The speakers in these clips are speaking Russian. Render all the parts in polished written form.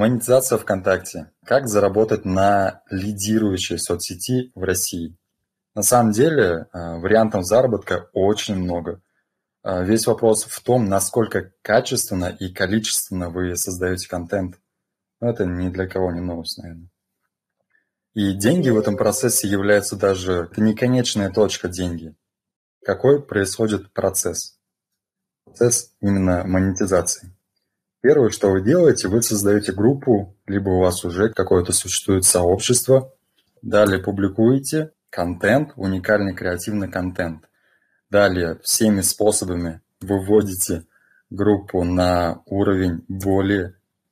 Монетизация ВКонтакте. Как заработать на лидирующей соцсети в России? На самом деле вариантов заработка очень много. Весь вопрос в том, насколько качественно и количественно вы создаете контент. Но это ни для кого не новость, наверное. И деньги в этом процессе являются даже... Это не конечная точка деньги. Какой происходит процесс? Процесс именно монетизации. Первое, что вы делаете, вы создаете группу, либо у вас уже какое-то существует сообщество. Далее публикуете контент, уникальный креативный контент. Далее всеми способами выводите группу на уровень более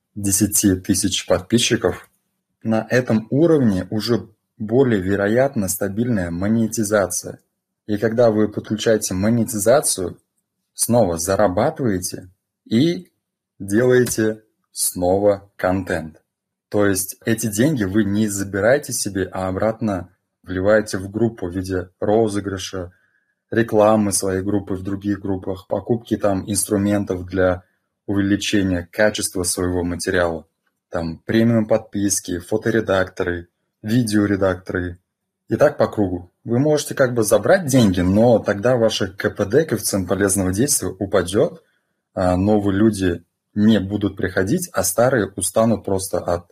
10 тысяч подписчиков. На этом уровне уже более вероятна стабильная монетизация. И когда вы подключаете монетизацию, снова зарабатываете и делаете снова контент. То есть эти деньги вы не забираете себе, а обратно вливаете в группу в виде розыгрыша, рекламы своей группы в других группах, покупки там инструментов для увеличения качества своего материала. Там премиум подписки, фоторедакторы, видеоредакторы. И так по кругу. Вы можете как бы забрать деньги, но тогда ваше КПД, коэффициент полезного действия, упадет, новые люди не будут приходить, а старые устанут просто от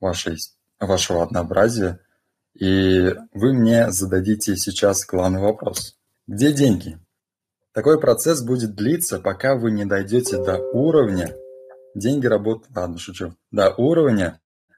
вашего однообразия. И вы мне зададите сейчас главный вопрос. Где деньги? Такой процесс будет длиться, пока вы не дойдете до уровня, деньги работают, ладно, шучу, до уровня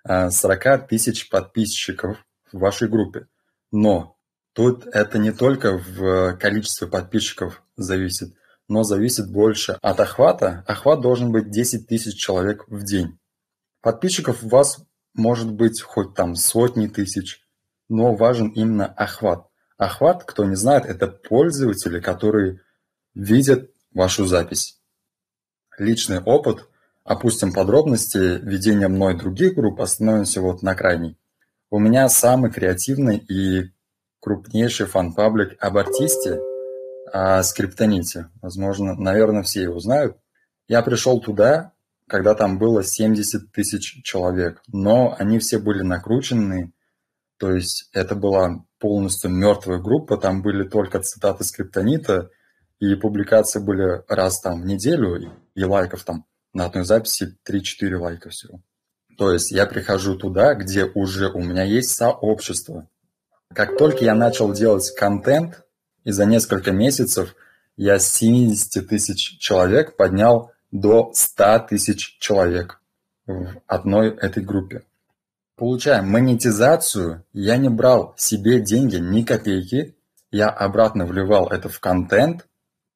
40 тысяч подписчиков в вашей группе. Но тут это не только в количестве подписчиков зависит, но зависит больше от охвата. Охват должен быть 10 тысяч человек в день. Подписчиков у вас может быть хоть там сотни тысяч, но важен именно охват. Охват, кто не знает, это пользователи, которые видят вашу запись. Личный опыт, опустим подробности ведения мной других групп, остановимся вот на крайней. У меня самый креативный и крупнейший фан-паблик об артисте, о скриптоните. Возможно, наверное, все его знают. Я пришел туда, когда там было 70 тысяч человек, но они все были накручены, то есть это была полностью мертвая группа, там были только цитаты скриптонита, и публикации были раз там в неделю, и лайков там на одной записи 3-4 лайка всего. То есть я прихожу туда, где уже у меня есть сообщество. Как только я начал делать контент, и за несколько месяцев я с 70 тысяч человек поднял до 100 тысяч человек в одной этой группе. Получая монетизацию, я не брал себе деньги ни копейки, я обратно вливал это в контент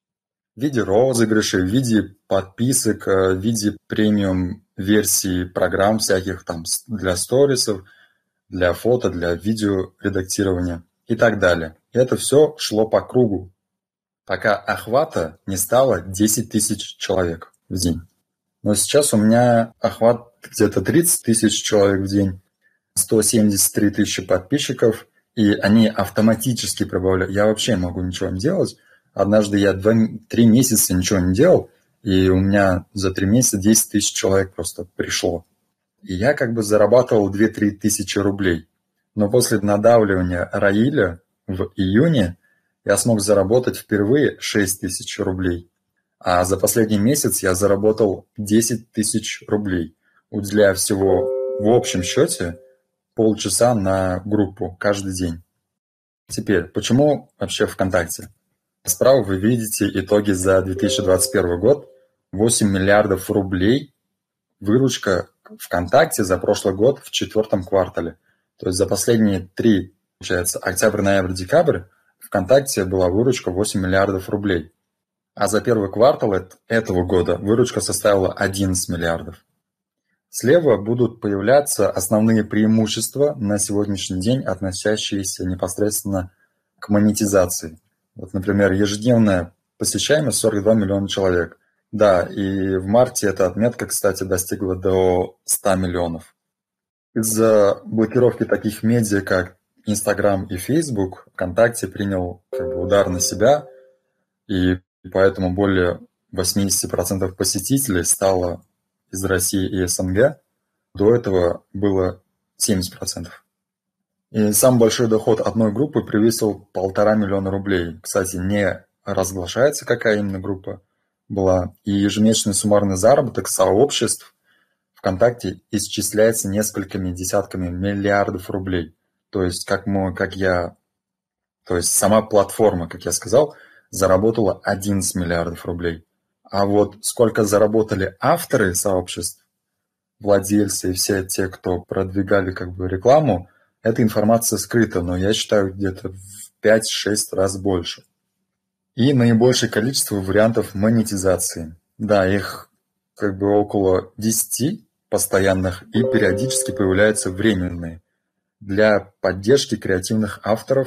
в виде розыгрышей, в виде подписок, в виде премиум-версий программ всяких там для сторисов, для фото, для видео редактирования и так далее. И это все шло по кругу, пока охвата не стало 10 тысяч человек в день. Но сейчас у меня охват где-то 30 тысяч человек в день, 173 тысячи подписчиков, и они автоматически прибавляют. Я вообще не могу ничего не делать. Однажды я 3 месяца ничего не делал, и у меня за 3 месяца 10 тысяч человек просто пришло. И я как бы зарабатывал 2-3 тысячи рублей. Но после надавливания Раиля в июне я смог заработать впервые 6 тысяч рублей. А за последний месяц я заработал 10 тысяч рублей, уделяя всего в общем счете полчаса на группу каждый день. Теперь, почему вообще ВКонтакте? Справа вы видите итоги за 2021 год. 8 миллиардов рублей выручка ВКонтакте за прошлый год в 4 квартале. То есть за последние 3, получается, октябрь, ноябрь, декабрь ВКонтакте была выручка 8 миллиардов рублей. А за первый квартал этого года выручка составила 11 миллиардов. Слева будут появляться основные преимущества на сегодняшний день, относящиеся непосредственно к монетизации. Вот, например, ежедневная посещаемость 42 миллиона человек. Да, и в марте эта отметка, кстати, достигла до 100 миллионов. Из-за блокировки таких медиа, как Instagram и Facebook, ВКонтакте принял удар на себя, и поэтому более 80% посетителей стало из России и СНГ. До этого было 70%. И самый большой доход одной группы превысил 1,5 миллиона рублей. Кстати, не разглашается, какая именно группа была. И ежемесячный суммарный заработок сообществ ВКонтакте исчисляется несколькими десятками миллиардов рублей. То есть, то есть сама платформа, как я сказал, заработала 11 миллиардов рублей. А вот сколько заработали авторы сообществ, владельцы и все те, кто продвигали рекламу, эта информация скрыта, но я считаю где-то в 5-6 раз больше. И наибольшее количество вариантов монетизации. Да, их около 10 постоянных, и периодически появляются временные для поддержки креативных авторов.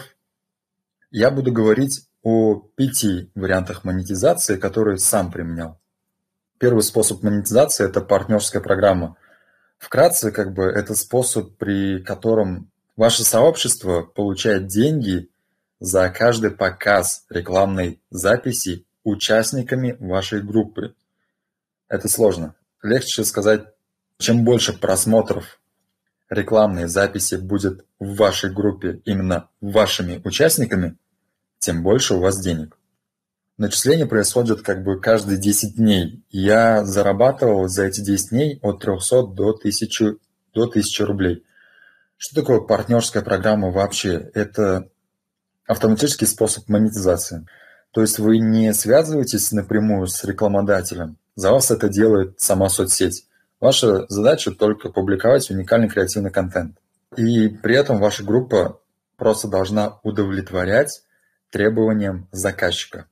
Я буду говорить о 5 вариантах монетизации, которые сам применял. Первый способ монетизации – это партнерская программа. Вкратце, это способ, при котором ваше сообщество получает деньги за каждый показ рекламной записи участниками вашей группы. Это сложно. Легче сказать, чем больше просмотров рекламной записи будет в вашей группе именно вашими участниками, тем больше у вас денег. Начисление происходит каждые 10 дней. Я зарабатывал за эти 10 дней от 300 до 1000 рублей. Что такое партнерская программа вообще? Это автоматический способ монетизации. То есть вы не связываетесь напрямую с рекламодателем. За вас это делает сама соцсеть. Ваша задача только публиковать уникальный креативный контент. И при этом ваша группа просто должна удовлетворять требованиям заказчика.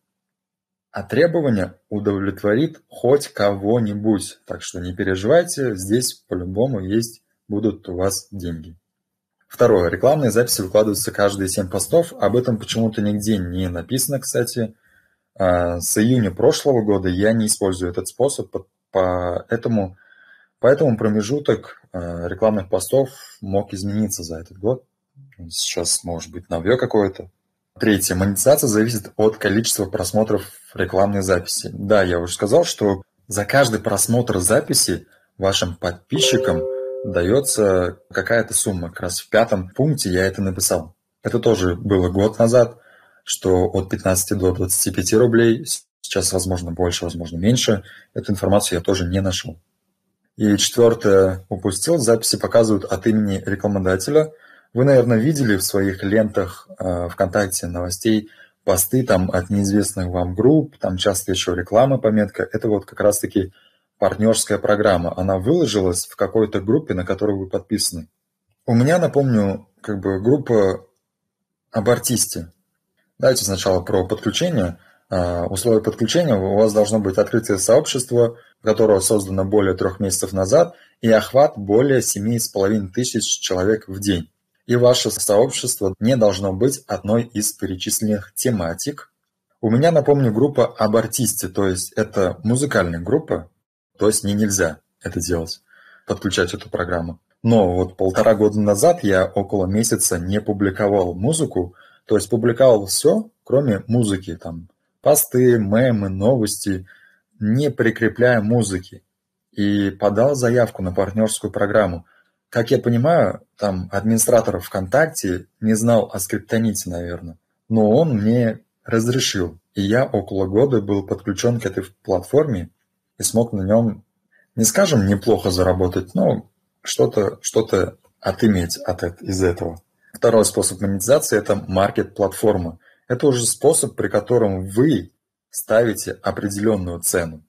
А требование удовлетворит хоть кого-нибудь. Так что не переживайте, здесь по-любому будут у вас деньги. Второе. Рекламные записи выкладываются каждые 7 постов. Об этом почему-то нигде не написано, кстати. С июня прошлого года я не использую этот способ, поэтому промежуток рекламных постов мог измениться за этот год. Сейчас, может быть, новье какое-то. Третье. Монетизация зависит от количества просмотров рекламной записи. Да, я уже сказал, что за каждый просмотр записи вашим подписчикам дается какая-то сумма. Как раз в 5-м пункте я это написал. Это тоже было год назад, что от 15 до 25 рублей. Сейчас, возможно, больше, возможно, меньше. Эту информацию я тоже не нашел. И четвертое, упустил. Записи показывают от имени рекламодателя. Вы, наверное, видели в своих лентах ВКонтакте новостей посты от неизвестных вам групп, там часто еще реклама, пометка. Это вот как раз-таки партнерская программа. Она выложилась в какой-то группе, на которую вы подписаны. У меня, напомню, группа об артисте. Давайте сначала про подключение. Условия подключения: у вас должно быть открытое сообщество, которое создано более 3 месяцев назад, и охват более 7500 человек в день. И ваше сообщество не должно быть одной из перечисленных тематик. У меня, напомню, группа об артисте, то есть это музыкальная группа, то есть мне нельзя это делать, подключать эту программу. Но вот 1,5 года назад я около месяца не публиковал музыку, то есть публиковал все, кроме музыки, посты, мемы, новости, не прикрепляя музыки. И подал заявку на партнерскую программу. Как я понимаю, администратор ВКонтакте не знал о скриптоните, наверное, но он мне разрешил. И я около года был подключен к этой платформе и смог на нем, не скажем, неплохо заработать, но что-то отыметь из этого. Второй способ монетизации – это маркет-платформа. Это уже способ, при котором вы ставите определенную цену.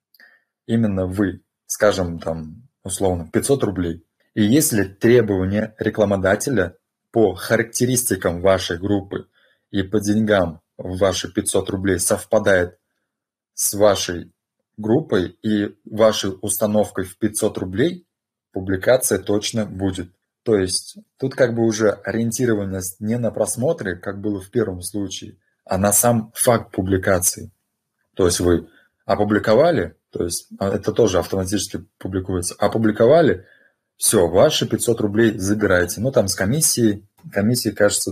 Именно вы, скажем, условно, 500 рублей. И если требования рекламодателя по характеристикам вашей группы и по деньгам в ваши 500 рублей совпадает с вашей группой и вашей установкой в 500 рублей, публикация точно будет. То есть тут уже ориентированность не на просмотры, как было в первом случае, а на сам факт публикации. То есть вы опубликовали, то есть это тоже автоматически публикуется, опубликовали, все, ваши 500 рублей забираете. С комиссией, кажется,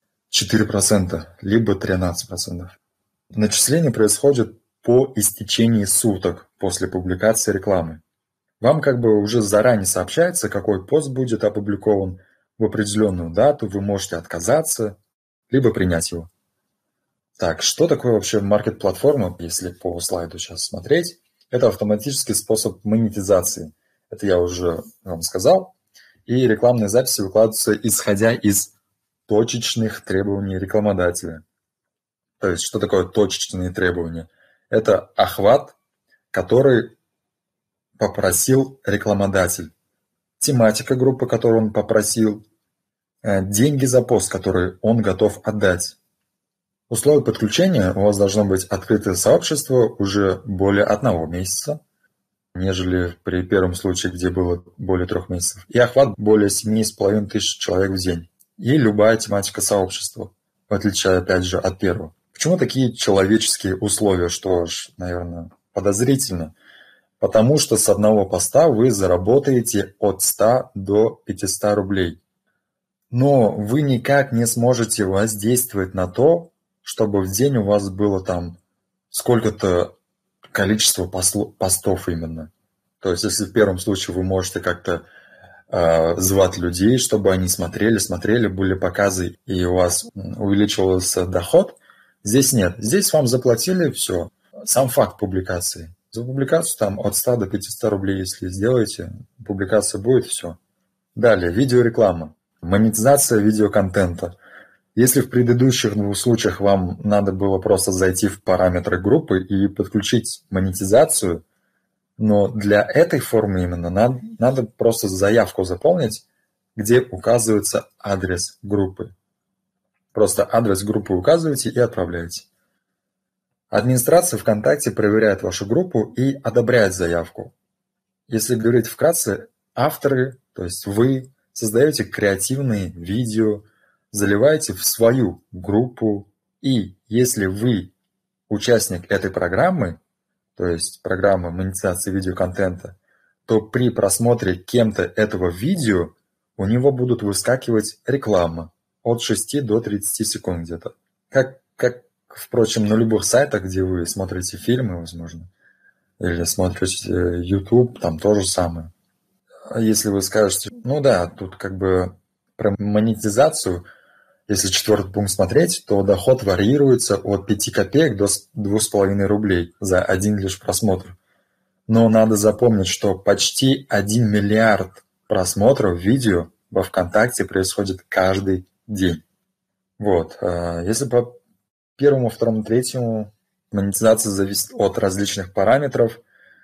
4%, либо 13%. Начисление происходит по истечении суток после публикации рекламы. Вам как бы уже заранее сообщается, какой пост будет опубликован в определенную дату, вы можете отказаться, либо принять его. Так, что такое вообще маркет-платформа, если по слайду сейчас смотреть? Это автоматический способ монетизации. Это я уже вам сказал. И рекламные записи выкладываются, исходя из точечных требований рекламодателя. То есть, что такое точечные требования? Это охват, который попросил рекламодатель, тематика группы, которую он попросил, деньги за пост, который он готов отдать. Условия подключения: у вас должно быть открытое сообщество уже более 1 месяца, нежели при первом случае, где было более 3 месяцев, и охват более 7500 человек в день. И любая тематика сообщества, в отличие, опять же, от первого. Почему такие человеческие условия? Что ж, наверное, подозрительно. Потому что с одного поста вы заработаете от 100 до 500 рублей. Но вы никак не сможете воздействовать на то, чтобы в день у вас было там сколько-то количество постов именно. То есть, если в первом случае вы можете как-то звать людей, чтобы они смотрели, были показы, и у вас увеличивался доход, здесь нет. Здесь вам заплатили, все. Сам факт публикации. За публикацию там от 100 до 500 рублей, если сделаете, публикация будет, все. Далее, видеореклама. Монетизация видеоконтента. Если в предыдущих 2 случаях вам надо было просто зайти в параметры группы и подключить монетизацию, но для этой формы именно надо просто заявку заполнить, где указывается адрес группы. Просто адрес группы указываете и отправляете. Администрация ВКонтакте проверяет вашу группу и одобряет заявку. Если говорить вкратце, авторы, то есть вы, создаете креативные видео, заливаете в свою группу, и если вы участник этой программы, то есть программы монетизации видеоконтента, то при просмотре кем-то этого видео у него будут выскакивать реклама от 6 до 30 секунд где-то. Как, впрочем, на любых сайтах, где вы смотрите фильмы, возможно, или смотрите YouTube, там то же самое. Если вы скажете, ну да, тут как бы про монетизацию, если 4-й пункт смотреть, то доход варьируется от 5 копеек до 2,5 рублей за один лишь просмотр. Но надо запомнить, что почти 1 миллиард просмотров видео во ВКонтакте происходит каждый день. Вот. Если по 1-му, 2-му, 3-му монетизация зависит от различных параметров,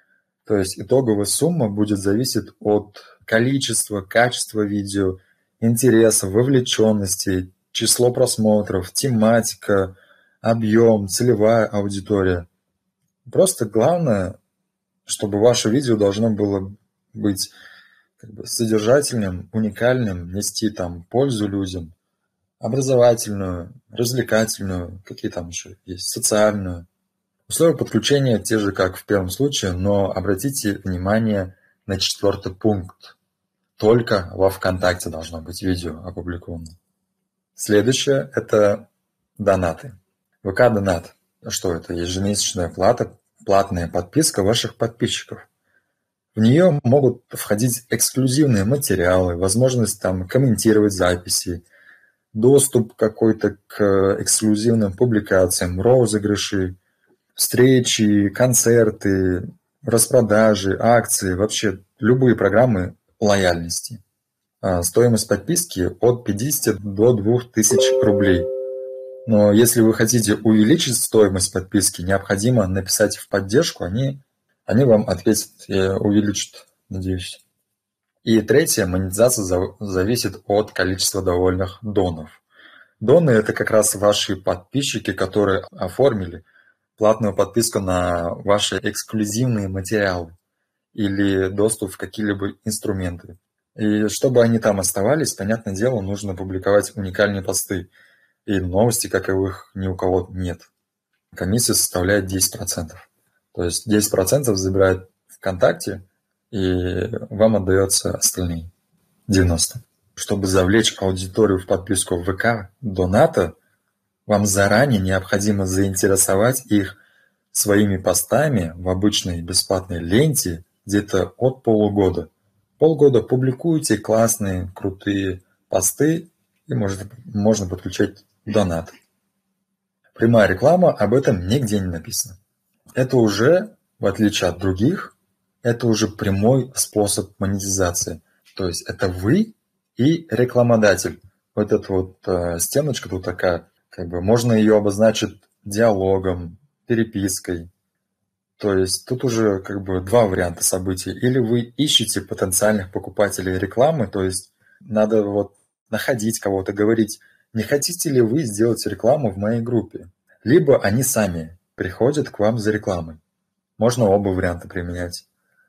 то есть итоговая сумма будет зависеть от количества, качества видео, интереса, вовлеченности, число просмотров, тематика, объем, целевая аудитория. Просто главное, чтобы ваше видео должно было быть как бы содержательным, уникальным, нести там пользу людям, образовательную, развлекательную, какие там еще есть, социальную. Условия подключения те же, как в первом случае, но обратите внимание на 4-й пункт. Только во ВКонтакте должно быть видео опубликовано. Следующее – это донаты. ВК-донат. Что это? Ежемесячная плата, платная подписка ваших подписчиков. В нее могут входить эксклюзивные материалы, возможность там комментировать записи, доступ какой-то к эксклюзивным публикациям, розыгрыши, встречи, концерты, распродажи, акции, вообще любые программы лояльности. Стоимость подписки от 50 до 2000 рублей. Но если вы хотите увеличить стоимость подписки, необходимо написать в поддержку, они вам ответят и увеличат, надеюсь. И третье, монетизация зависит от количества довольных донов. Доны – это как раз ваши подписчики, которые оформили платную подписку на ваши эксклюзивные материалы или доступ в какие-либо инструменты. И чтобы они там оставались, понятное дело, нужно публиковать уникальные посты. И новости, каковых ни у кого нет. Комиссия составляет 10%. То есть 10% забирает ВКонтакте, и вам отдается остальные 90%. Чтобы завлечь аудиторию в подписку в ВК доната, вам заранее необходимо заинтересовать их своими постами в обычной бесплатной ленте где-то от полугода. Полгода публикуйте классные, крутые посты, и можно подключать донат. Прямая реклама, об этом нигде не написано. Это уже, в отличие от других, это уже прямой способ монетизации. То есть это вы и рекламодатель. Вот эта вот стеночка тут такая, как бы можно ее обозначить диалогом, перепиской. То есть тут уже как бы два варианта событий. Или вы ищете потенциальных покупателей рекламы, то есть надо вот находить кого-то, говорить, не хотите ли вы сделать рекламу в моей группе? Либо они сами приходят к вам за рекламой. Можно оба варианта применять.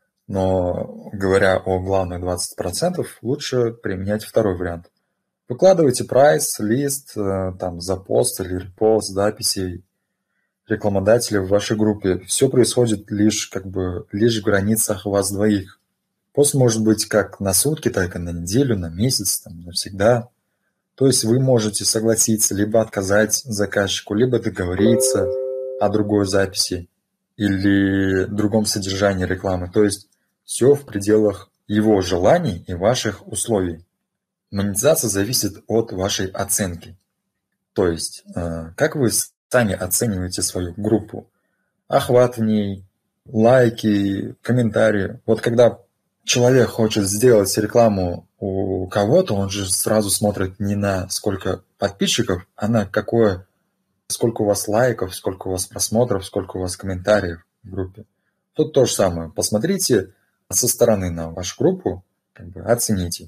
Но говоря о главных 20%, лучше применять второй вариант. Выкладывайте прайс, лист там, за пост или репост записей рекламодателя в вашей группе. Все происходит лишь в границах вас двоих. Пост может быть как на сутки, так и на неделю, на месяц, там, навсегда. То есть вы можете согласиться, либо отказать заказчику, либо договориться о другой записи или другом содержании рекламы. То есть все в пределах его желаний и ваших условий. Монетизация зависит от вашей оценки. То есть, как вы сами оцениваете свою группу. Охват в ней, лайки, комментарии. Вот когда человек хочет сделать рекламу у кого-то, он же сразу смотрит не на сколько подписчиков, а на сколько у вас лайков, сколько у вас просмотров, сколько у вас комментариев в группе. Тут то же самое. Посмотрите со стороны на вашу группу, оцените.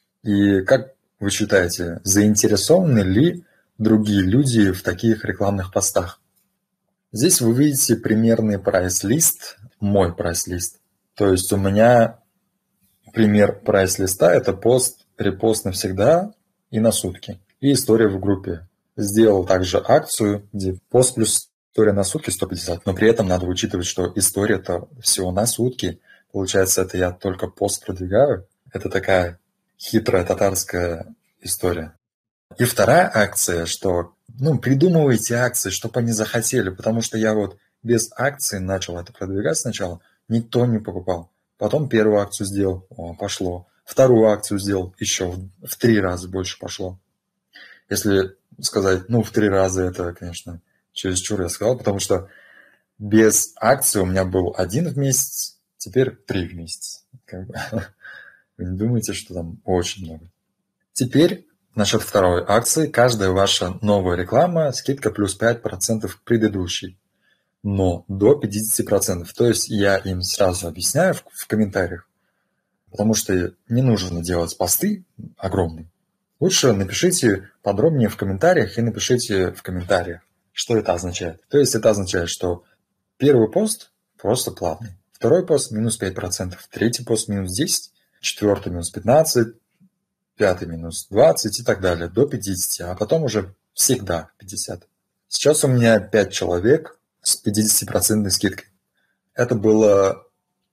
И как вы считаете, заинтересованы ли другие люди в таких рекламных постах? Здесь вы видите примерный прайс-лист, мой прайс-лист. То есть у меня пример прайс-листа – это пост, репост навсегда и на сутки. И история в группе. Сделал также акцию, где пост плюс история на сутки 150, но при этом надо учитывать, что история-то всего на сутки. Получается, это я только пост продвигаю. Это такая хитрая татарская история. И вторая акция, что придумывайте акции, чтобы они захотели, потому что я вот без акции начал это продвигать сначала, никто не покупал. Потом первую акцию сделал, пошло. Вторую акцию сделал, еще в 3 раза больше пошло. Если сказать, в 3 раза это, конечно, чересчур я сказал, потому что без акции у меня был 1 в месяц, теперь 3 в месяц. Вы не думайте, что там очень много. Теперь насчет второй акции. Каждая ваша новая реклама, скидка плюс 5% к предыдущей. Но до 50%. То есть я им сразу объясняю в комментариях, потому что не нужно делать посты огромные. Лучше напишите подробнее в комментариях и напишите в комментариях, что это означает. То есть это означает, что первый пост просто платный, второй пост минус 5%, третий пост минус 10%, четвертый минус 15%, пятый минус 20 и так далее, до 50, а потом уже всегда 50. Сейчас у меня 5 человек с 50% скидкой. Это было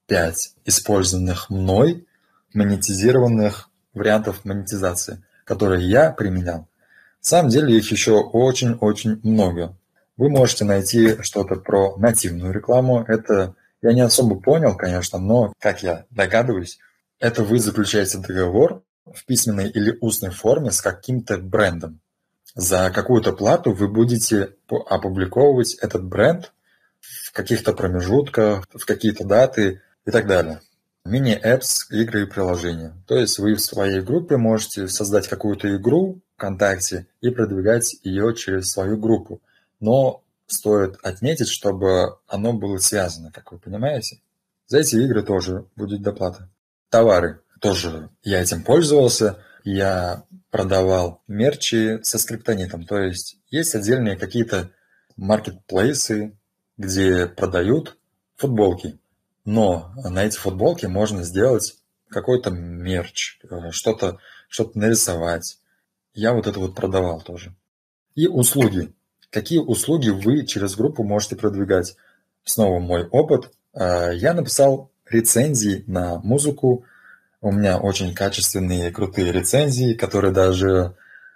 5 использованных мной монетизированных вариантов монетизации, которые я применял. На самом деле их еще очень-очень много. Вы можете найти что-то про нативную рекламу. Это я не особо понял, конечно, но, как я догадываюсь, это вы заключаете договор в письменной или устной форме с каким-то брендом. За какую-то плату вы будете опубликовывать этот бренд в каких-то промежутках, в какие-то даты и так далее. Мини-эпс, игры и приложения. То есть вы в своей группе можете создать какую-то игру ВКонтакте и продвигать ее через свою группу. Но стоит отметить, чтобы оно было связано, как вы понимаете. За эти игры тоже будет доплата. Товары. Тоже я этим пользовался. Я продавал мерчи со скриптонитом. То есть отдельные какие-то маркетплейсы, где продают футболки. Но на эти футболки можно сделать какой-то мерч, что-то нарисовать. Я вот это вот продавал тоже. И услуги. Какие услуги вы через группу можете продвигать? Снова мой опыт. Я написал рецензии на музыку. У меня очень качественные, крутые рецензии, которые даже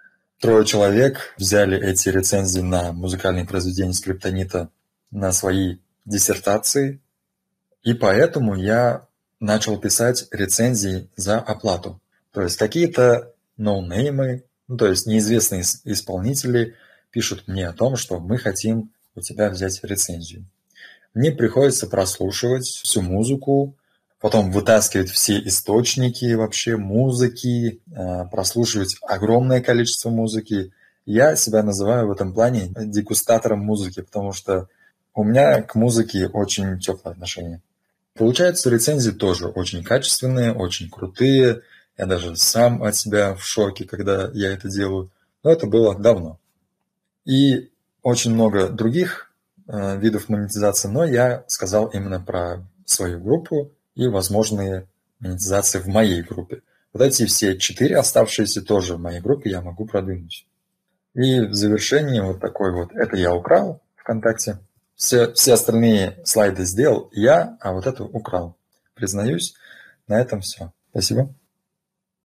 3 человек взяли эти рецензии на музыкальные произведения скриптонита на свои диссертации. И поэтому я начал писать рецензии за оплату. То есть какие-то ноунеймы, то есть неизвестные исполнители пишут мне о том, что мы хотим у тебя взять рецензию. Мне приходится прослушивать всю музыку, потом вытаскивать все источники вообще музыки, прослушивать огромное количество музыки. Я себя называю в этом плане дегустатором музыки, потому что у меня к музыке очень теплое отношение. Получаются рецензии тоже очень качественные, очень крутые. Я даже сам от себя в шоке, когда я это делаю. Но это было давно. И очень много других видов монетизации, но я сказал именно про свою группу и возможные монетизации в моей группе. Вот эти все 4 оставшиеся тоже в моей группе я могу продвинуть. И в завершении вот такой вот, это я украл ВКонтакте. Все остальные слайды сделал я, а вот это украл. Признаюсь, на этом все. Спасибо.